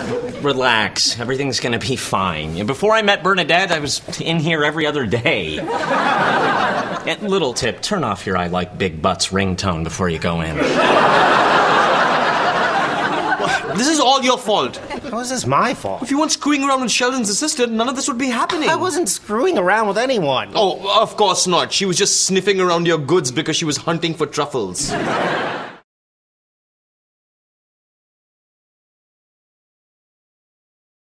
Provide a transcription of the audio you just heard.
Relax. Everything's gonna be fine. Before I met Bernadette, I was in here every other day. And little tip, turn off your I like big butts ringtone before you go in. This is all your fault. How is this my fault? If you weren't screwing around with Sheldon's assistant, none of this would be happening. I wasn't screwing around with anyone. Oh, of course not. She was just sniffing around your goods because she was hunting for truffles.